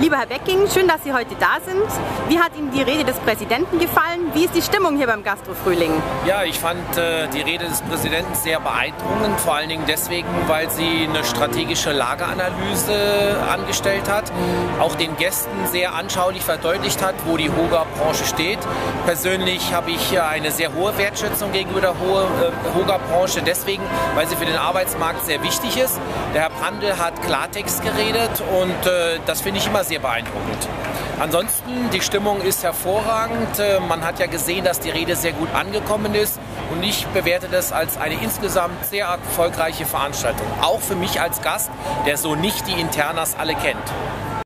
Lieber Herr Becking, schön, dass Sie heute da sind. Wie hat Ihnen die Rede des Präsidenten gefallen? Wie ist die Stimmung hier beim Gastro-Frühling? Ja, ich fand die Rede des Präsidenten sehr beeindruckend, vor allen Dingen deswegen, weil sie eine strategische Lageanalyse angestellt hat, auch den Gästen sehr anschaulich verdeutlicht hat, wo die Hoga-Branche steht. Persönlich habe ich eine sehr hohe Wertschätzung gegenüber der Hoga-Branche, deswegen, weil sie für den Arbeitsmarkt sehr wichtig ist. Der Herr Prandtl hat Klartext geredet und das finde ich immer sehr beeindruckend. Ansonsten, die Stimmung ist hervorragend. Man hat ja gesehen, dass die Rede sehr gut angekommen ist und ich bewerte das als eine insgesamt sehr erfolgreiche Veranstaltung. Auch für mich als Gast, der so nicht die Internas alle kennt.